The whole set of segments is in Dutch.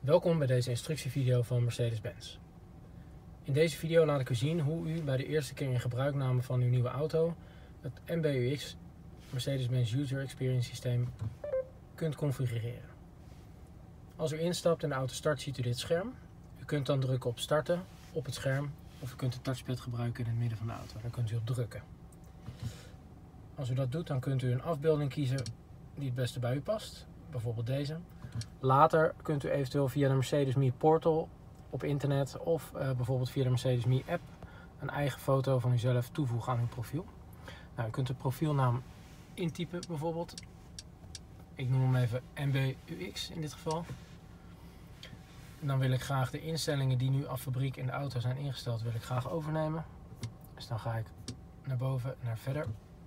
Welkom bij deze instructievideo van Mercedes-Benz. In deze video laat ik u zien hoe u bij de eerste keer in gebruikname van uw nieuwe auto het MBUX Mercedes-Benz User Experience systeem kunt configureren. Als u instapt en de auto start, ziet u dit scherm. U kunt dan drukken op starten op het scherm of u kunt de touchpad gebruiken in het midden van de auto. Daar kunt u op drukken. Als u dat doet, dan kunt u een afbeelding kiezen die het beste bij u past. Bijvoorbeeld deze. Later kunt u eventueel via de Mercedes Me Portal op internet of bijvoorbeeld via de Mercedes Me app een eigen foto van uzelf toevoegen aan uw profiel. Nou, u kunt de profielnaam intypen bijvoorbeeld. Ik noem hem even MBUX in dit geval. En dan wil ik graag de instellingen die nu af fabriek in de auto zijn ingesteld, wil ik graag overnemen. Dus dan ga ik naar boven, naar verder.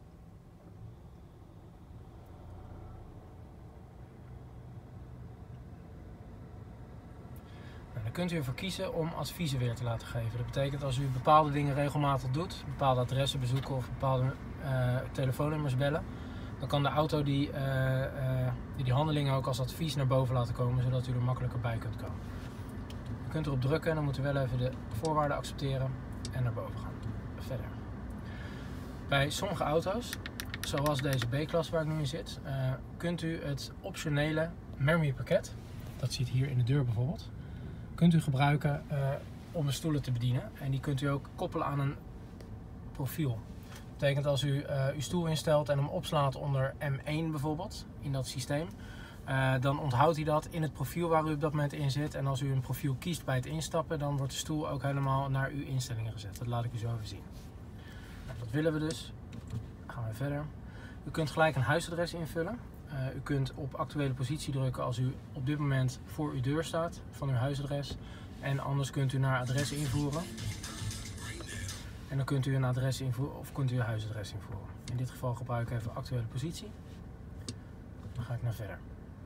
Dan kunt u ervoor kiezen om adviezen weer te laten geven. Dat betekent als u bepaalde dingen regelmatig doet, bepaalde adressen bezoeken of bepaalde telefoonnummers bellen, dan kan de auto die handelingen ook als advies naar boven laten komen, zodat u er makkelijker bij kunt komen. U kunt erop drukken en dan moet u wel even de voorwaarden accepteren en naar boven gaan. Verder. Bij sommige auto's, zoals deze B-klasse waar ik nu in zit, kunt u het optionele memory pakket, dat zit hier in de deur bijvoorbeeld, kunt u gebruiken om de stoelen te bedienen. En die kunt u ook koppelen aan een profiel. Dat betekent als u uw stoel instelt en hem opslaat onder M1 bijvoorbeeld, in dat systeem, dan onthoudt hij dat in het profiel waar u op dat moment in zit. En als u een profiel kiest bij het instappen, dan wordt de stoel ook helemaal naar uw instellingen gezet. Dat laat ik u zo even zien. Nou, dat willen we dus. Dan gaan we verder. U kunt gelijk een huisadres invullen. U kunt op actuele positie drukken als u op dit moment voor uw deur staat van uw huisadres. En anders kunt u naar adres invoeren. En dan kunt u een adres invoeren of kunt u een huisadres invoeren. In dit geval gebruik ik even actuele positie. Dan ga ik naar verder.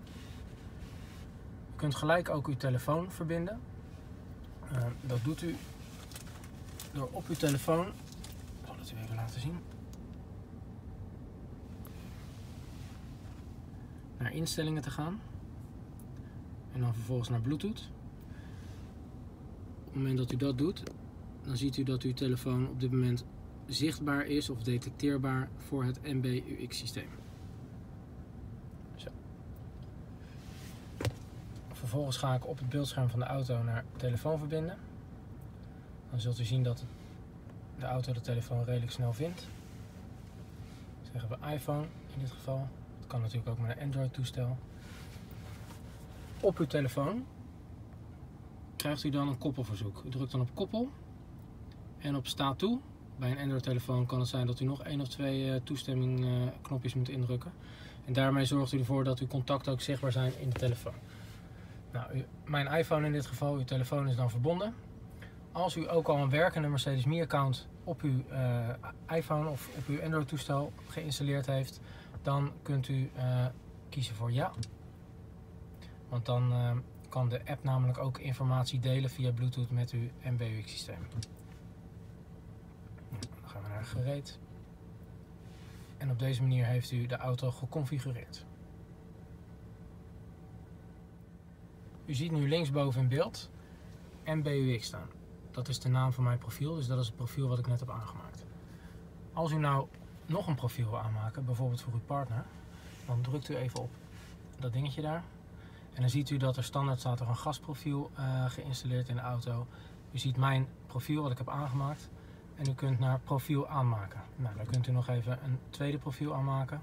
U kunt gelijk ook uw telefoon verbinden. Dat doet u door op uw telefoon, ik zal het u even laten zien, naar instellingen te gaan en dan vervolgens naar Bluetooth. Op het moment dat u dat doet, dan ziet u dat uw telefoon op dit moment zichtbaar is of detecteerbaar voor het MBUX systeem. Zo. Vervolgens ga ik op het beeldscherm van de auto naar telefoon verbinden. Dan zult u zien dat de auto de telefoon redelijk snel vindt. Zeggen we iPhone in dit geval. Kan natuurlijk ook met een Android toestel. Op uw telefoon krijgt u dan een koppelverzoek. U drukt dan op koppel en op sta toe. Bij een Android telefoon kan het zijn dat u nog 1 of 2 toestemmingknopjes moet indrukken. En daarmee zorgt u ervoor dat uw contacten ook zichtbaar zijn in de telefoon. Nou, mijn iPhone in dit geval, uw telefoon is dan verbonden. Als u ook al een werkende Mercedes Me account op uw iPhone of op uw Android toestel geïnstalleerd heeft, dan kunt u kiezen voor ja. Want dan kan de app namelijk ook informatie delen via Bluetooth met uw MBUX systeem. Dan gaan we naar gereed. En op deze manier heeft u de auto geconfigureerd. U ziet nu linksboven in beeld MBUX staan. Dat is de naam van mijn profiel, dus dat is het profiel wat ik net heb aangemaakt. Als u nou nog een profiel wil aanmaken, bijvoorbeeld voor uw partner, dan drukt u even op dat dingetje daar. En dan ziet u dat er standaard staat er een gastprofiel geïnstalleerd in de auto. U ziet mijn profiel wat ik heb aangemaakt. En u kunt naar profiel aanmaken. Nou, dan kunt u nog even een tweede profiel aanmaken.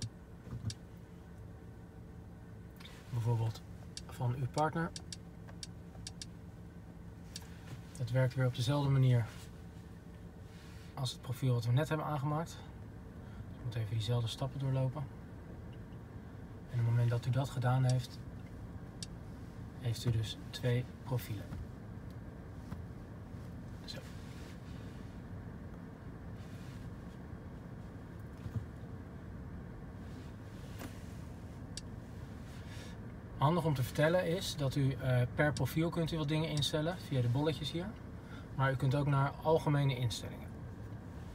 Bijvoorbeeld van uw partner. Dat werkt weer op dezelfde manier als het profiel wat we net hebben aangemaakt. U moet even diezelfde stappen doorlopen. En op het moment dat u dat gedaan heeft, heeft u dus 2 profielen. Zo. Handig om te vertellen is dat u per profiel kunt u wat dingen instellen via de bolletjes hier. Maar u kunt ook naar algemene instellingen.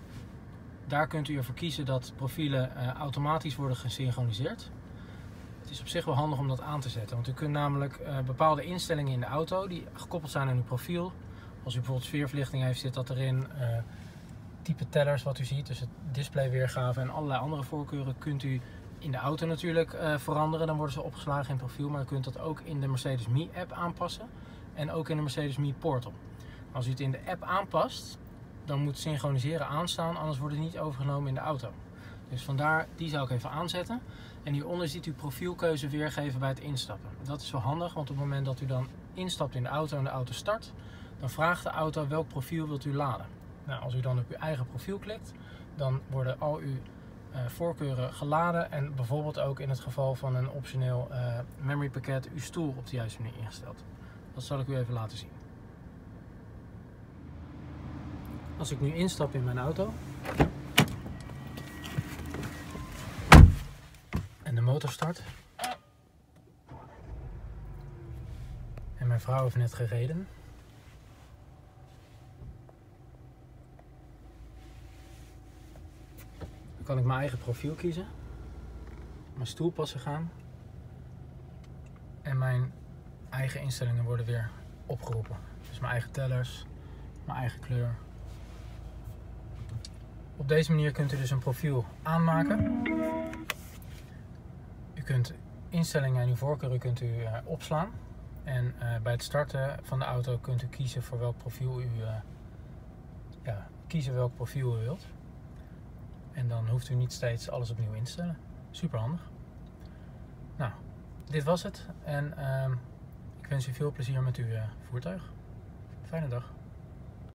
Daar kunt u ervoor kiezen dat profielen automatisch worden gesynchroniseerd. Het is op zich wel handig om dat aan te zetten. Want u kunt namelijk bepaalde instellingen in de auto die gekoppeld zijn aan uw profiel. Als u bijvoorbeeld sfeerverlichting heeft, zit dat erin. Type tellers wat u ziet, dus het displayweergave en allerlei andere voorkeuren kunt u in de auto natuurlijk veranderen. Dan worden ze opgeslagen in het profiel, maar u kunt dat ook in de Mercedes Me app aanpassen. En ook in de Mercedes Me Portal. Als u het in de app aanpast, dan moet synchroniseren aanstaan, anders wordt het niet overgenomen in de auto. Dus vandaar, die zou ik even aanzetten. En hieronder ziet u profielkeuze weergeven bij het instappen. Dat is wel handig, want op het moment dat u dan instapt in de auto en de auto start, dan vraagt de auto welk profiel wilt u laden. Nou, als u dan op uw eigen profiel klikt, dan worden al uw voorkeuren geladen en bijvoorbeeld ook in het geval van een optioneel memory pakket uw stoel op de juiste manier ingesteld. Dat zal ik u even laten zien. Als ik nu instap in mijn auto en de motor start en mijn vrouw heeft net gereden, dan kan ik mijn eigen profiel kiezen, mijn stoelpassen gaan en mijn eigen instellingen worden weer opgeroepen. Dus mijn eigen tellers, mijn eigen kleur. Op deze manier kunt u dus een profiel aanmaken. U kunt instellingen en uw voorkeuren kunt u opslaan. En bij het starten van de auto kunt u kiezen voor welk profiel u wilt. En dan hoeft u niet steeds alles opnieuw in te stellen. Super handig. Nou, dit was het. En ik wens u veel plezier met uw voertuig. Fijne dag.